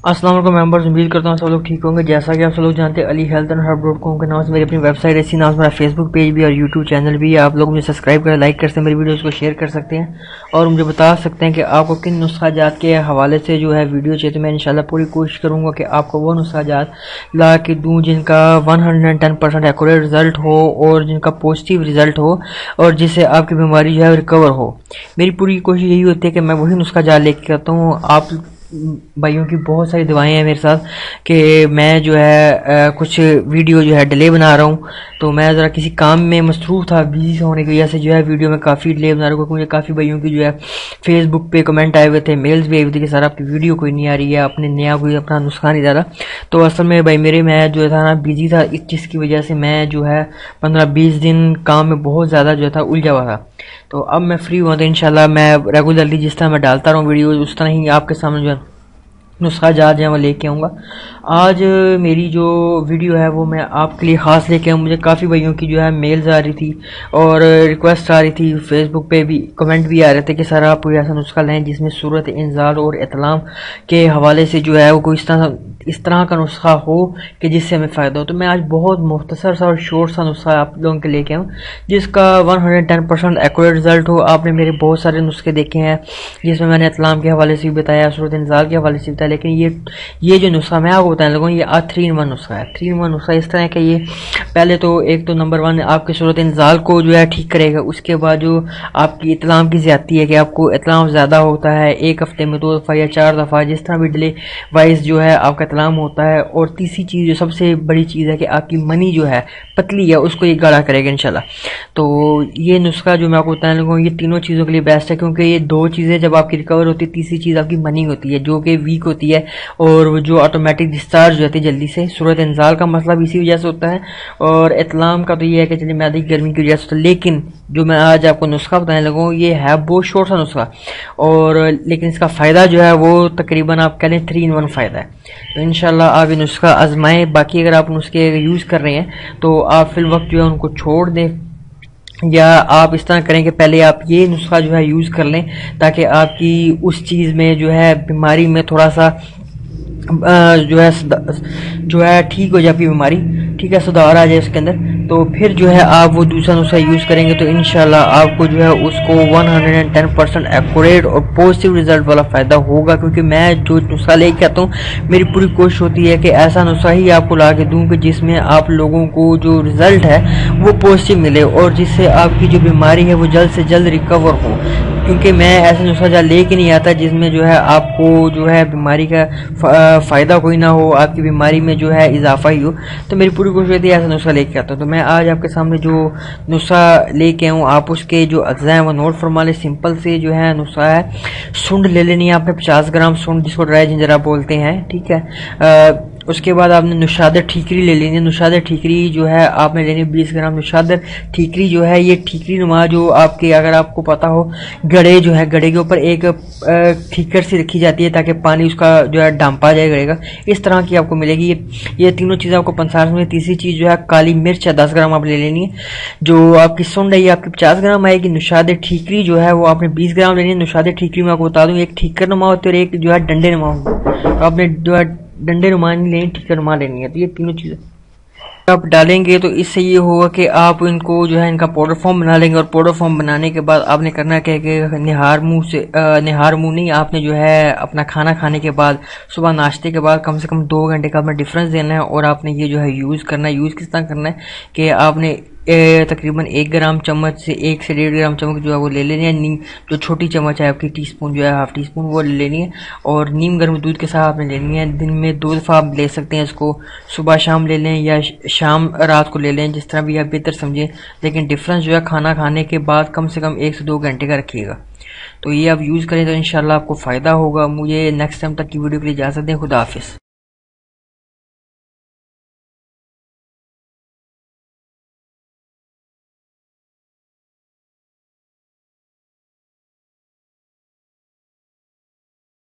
अस्सलाम वालेकुम मेंबर्स, उम्मीद करता हूँ सब लोग ठीक होंगे। जैसा कि आप सब लोग जानते हैं, अली हेल्थ एंड हर्ब.com के नाम से मेरी अपनी वेबसाइट है, इसी नाम से मेरा फेसबुक पेज भी और यूट्यूब चैनल भी है। आप लोग मुझे सब्सक्राइब कर लाइक कर सकते हैं, मेरी वीडियोस को शेयर कर सकते हैं और मुझे बता सकते हैं कि आपको किन नुस्खा जात के हवाले से जो है वीडियो चाहिए। तो मैं इंशाल्लाह पूरी कोशिश करूँगा कि आपको वो नुस्खा जात ला के दूँ जिनका 110% एक्यूरेट रिजल्ट हो और जिनका पॉजिटिव रिजल्ट हो और जिससे आपकी बीमारी जो है रिकवर हो। मेरी पूरी कोशिश यही होती है कि मैं वही नुस्खा जात लेके आता हूँ। आप भाइयों की बहुत सारी दुआएं हैं मेरे साथ कि मैं जो है कुछ वीडियो जो है डिले बना रहा हूँ। तो मैं ज़रा किसी काम में मसरूफ़ था, बिजी होने की वजह से जो है वीडियो में काफ़ी डिले बना रहा हूँ, क्योंकि मुझे काफ़ी भाइयों की जो है फेसबुक पे कमेंट आए हुए थे, मेल्स भी आए हुए थे कि सर आपकी वीडियो कोई नहीं आ रही है, आपने नया कोई अपना नुस्खा नहीं डाला। तो असल में भाई मैं जो था ना बिजी था, इस चीज़ की वजह से मैं जो है 15-20 दिन काम में बहुत ज़्यादा जो था उलझा हुआ था। तो अब मैं फ्री हुआ, तो इंशाल्लाह मैं रेगुलरली जिस तरह मैं डालता रहा हूँ वीडियो, उस तरह ही आपके सामने जो है नुस्खा जात है वो लेके आऊँगा। आज मेरी जो वीडियो है वो मैं आपके लिए ख़ास लेके आऊँ। मुझे काफ़ी भाइयों की जो है मेल्स आ रही थी और रिक्वेस्ट आ रही थी, फेसबुक पे भी कमेंट भी आ रहे थे कि सर आप कोई ऐसा नुस्खा लें जिसमें सूरत इंजाल और इतलाम के हवाले से जो है वो कोई इस तरह का नुस्खा हो कि जिससे हमें फ़ायदा हो। तो मैं आज बहुत मुख्तसर सा और शॉर्ट सा नुस्खा आप लोगों के लेके आऊँ जिसका 110% एक्यूरेट रिजल्ट हो। आपने मेरे बहुत सारे नुस्खे देखे हैं जिसमें मैंने इतलाम के हवाले से भी बताया, सूरत इंजाल के हवाले से बताया, लेकिन ये जो नुस्खा मैं आपको बताने लगा ये 3-in-1 नुस्खा है। 3-in-1 नुस्खा इस तरह है कि ये पहले तो एक तो नंबर 1 आपके सूरत इंजाल को जो है ठीक करेगा। उसके बाद जो आपकी इतलाम की ज़्यादती है कि आपको इतलाम ज़्यादा होता है, एक हफ्ते में 2 दफ़ा या 4 दफ़ा, जिस तरह भी डिले वाइज जो है आपका इतलाम होता है। और तीसरी चीज़ जो सबसे बड़ी चीज़ है कि आपकी मनी जो है पतली है उसको ये गाढ़ा करेगा इंशाल्लाह। तो ये नुस्खा जो मैं आपको बताने लगा ये तीनों चीज़ों के लिए बेस्ट है, क्योंकि ये दो चीज़ें जब आपकी रिकवर होती है, तीसरी चीज़ आपकी मनी होती है जो कि वीक होती है और वो जो ऑटोमेटिक डिस्चार्ज हो जाती है जल्दी से। सूरत इंजाल का मसला भी इसी वजह से होता है और इतलाम का तो ये है कि चलिए मैदे की गर्मी की वजह से होता है। लेकिन जो मैं आज आपको नुस्खा बताने लगा ये है बहुत शॉर्ट सा नुस्खा, और लेकिन इसका फ़ायदा जो है वो तकरीबन आप कह लें 3-in-1 फ़ायदा है। तो इंशाल्लाह आप ये नुस्खा आजमाएं। बाकी अगर आप नुस्खे यूज़ कर रहे हैं तो आप फिल वक्त जो है उनको छोड़ दें, या आप इस तरह करें कि पहले आप ये नुस्खा जो है यूज़ कर लें ताकि आपकी उस चीज़ में जो है बीमारी में थोड़ा सा जो है ठीक हो जाए आपकी बीमारी, ठीक है, सुधार आ जाए उसके अंदर। तो फिर जो है आप वो दूसरा नुस्खा यूज़ करेंगे तो इंशाल्लाह आपको जो है उसको 110% एक्यूरेट और पॉजिटिव रिजल्ट वाला फ़ायदा होगा। क्योंकि मैं जो नुस्खा लेके आता हूँ मेरी पूरी कोशिश होती है कि ऐसा नुस्खा ही आपको ला के दूँ कि जिसमें आप लोगों को जो रिज़ल्ट है वो पॉजिटिव मिले और जिससे आपकी जो बीमारी है वो जल्द से जल्द रिकवर हो। क्योंकि मैं ऐसा नुस्खा लेके नहीं आता जिसमें जो है आपको जो है बीमारी का फ़ायदा कोई ना हो, आपकी बीमारी में जो है इजाफा ही हो। तो मेरी पूरी कोशिश रहती है ऐसा नुस्खा लेके आता हूँ। तो मैं आज आपके सामने जो नुस्खा लेके आऊँ आप उसके जो अज्जा हैं वो नोट फरमा लें। सिंपल से जो है नुस्खा है, सुंड ले लेनी है आपने 50 ग्राम सुंड, जिसको ड्राई जिंजरा बोलते हैं, ठीक है। उसके बाद आपने नुशादर ठीकरी ले लेनी है। नुशादर ठीकरी जो है आपने लेनी है 20 ग्राम। नुशादर ठीकरी जो है ये ठीकरी नुमा जो आपके, अगर आपको पता हो, गड़े जो है गड़े के ऊपर एक ठीकर सी रखी जाती है ताकि पानी उसका जो है डांपा जाए गड़ेगा, इस तरह की आपको मिलेगी। ये तीनों चीज़ें आपको 50 में। तीसरी चीज़ जो है काली मिर्च है 10 ग्राम आप ले लेनी है। जो आपकी सुंड है ये आपकी 50 ग्राम आएगी। नुशादर ठीकरी जो है वो आपने 20 ग्राम लेनी है। नुशादर ठीकरी में आपको बता दूँ एक ठीकर नुमा होती है और एक जो है डंडे नुमा होती है। तो आपने जो है डंडे नुमा नहीं लेनी, ठीकर नुमा लेनी है। तो ये तीनों चीज़ें आप डालेंगे तो इससे ये होगा कि आप इनको जो है इनका पाउडर फॉर्म बना लेंगे। और पाउडर फॉर्म बनाने के बाद आपने करना क्या है कि निहार मुंह नहीं, आपने जो है अपना खाना खाने के बाद, सुबह नाश्ते के बाद कम से कम 2 घंटे का अपना डिफरेंस देना है और आपने ये जो है यूज़ करना है। यूज़ किस तरह करना है कि आपने तकरीबन 1 ग्राम चम्मच से 1 से 1.5 ग्राम चम्मच जो है वो ले लेनी है। नीम जो छोटी चम्मच है आपकी टीस्पून जो है हाफ टी स्पून वो ले लेनी है और नीम गर्म दूध के साथ आपने लेनी है। दिन में 2 दफ़ा आप ले सकते हैं इसको, सुबह शाम ले लें या शाम रात को ले लें, जिस तरह भी आप बेहतर समझें। लेकिन डिफरेंस जो है खाना खाने के बाद कम से कम 1 से 2 घंटे का रखिएगा। तो ये आप यूज़ करें तो इंशाल्लाह आपको फ़ायदा होगा। मुझे नेक्स्ट टाइम तक की वीडियो के लिए इजाज़त दें। खुदा हाफिज़।